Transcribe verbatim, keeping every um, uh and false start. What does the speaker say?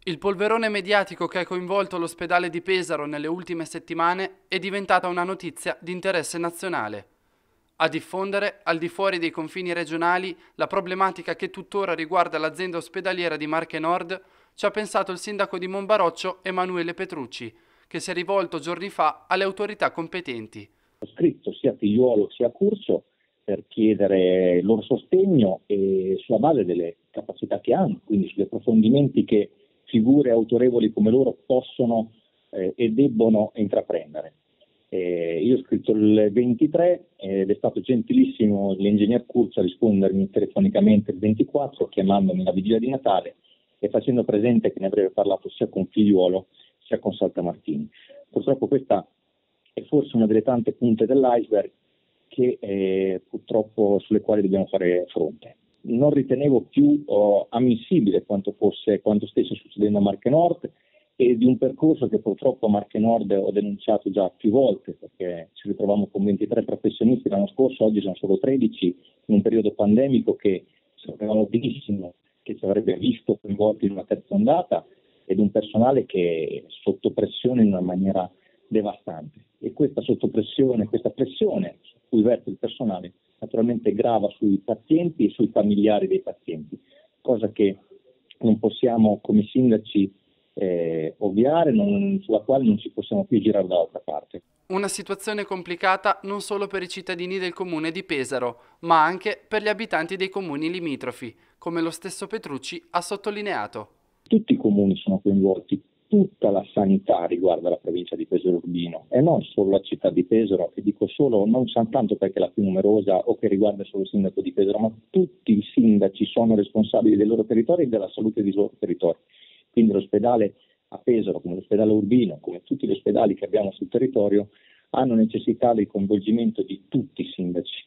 Il polverone mediatico che ha coinvolto l'ospedale di Pesaro nelle ultime settimane è diventata una notizia di interesse nazionale. A diffondere, al di fuori dei confini regionali, la problematica che tuttora riguarda l'azienda ospedaliera di Marche Nord ci ha pensato il sindaco di Monbaroccio Emanuele Petrucci, che si è rivolto giorni fa alle autorità competenti. Ho scritto sia a Figliuolo sia a Curcio per chiedere il loro sostegno e sulla base delle capacità che hanno, quindi sugli approfondimenti che figure autorevoli come loro possono eh, e debbono intraprendere. Eh, io ho scritto il ventitré ed è stato gentilissimo l'ingegner Curcio a rispondermi telefonicamente il ventiquattro, chiamandomi la vigilia di Natale e facendo presente che ne avrebbe parlato sia con Figliuolo sia con Saltamartini. Purtroppo questa è forse una delle tante punte dell'iceberg che eh, purtroppo sulle quali dobbiamo fare fronte. Non ritenevo più oh, ammissibile quanto fosse, quanto stesse succedendo a Marche Nord e di un percorso che purtroppo a Marche Nord ho denunciato già più volte, perché ci ritrovavamo con ventitré professionisti l'anno scorso, oggi sono solo tredici, in un periodo pandemico che sapevamo benissimo che ci avrebbe visto coinvolti in una terza ondata, ed un personale che è sotto pressione in una maniera devastante. E questa sottopressione, questa pressione su cui verte il personale naturalmente grava sui pazienti e sui familiari dei pazienti, cosa che non possiamo come sindaci eh, ovviare, non, sulla quale non ci possiamo più girare dall'altra parte. Una situazione complicata non solo per i cittadini del comune di Pesaro, ma anche per gli abitanti dei comuni limitrofi, come lo stesso Petrucci ha sottolineato. Tutti i comuni sono coinvolti, tutta la sanità riguarda la provincia di Pesaro Urbino e non solo la città di Pesaro, e dico solo non soltanto perché è la più numerosa o che riguarda solo il sindaco di Pesaro, ma tutti i sindaci sono responsabili dei loro territori e della salute dei loro territori. Quindi l'ospedale a Pesaro, come l'ospedale Urbino, come tutti gli ospedali che abbiamo sul territorio, hanno necessità del coinvolgimento di tutti i sindaci.